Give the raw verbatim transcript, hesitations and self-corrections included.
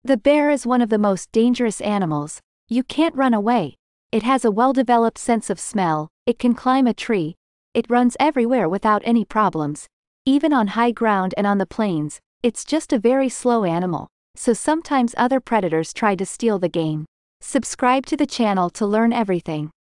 The bear is one of the most dangerous animals. You can't run away. It has a well-developed sense of smell, it can climb a tree, it runs everywhere without any problems. Even on high ground and on the plains, it's just a very slow animal, so sometimes other predators try to steal the game. Subscribe to the channel to learn everything.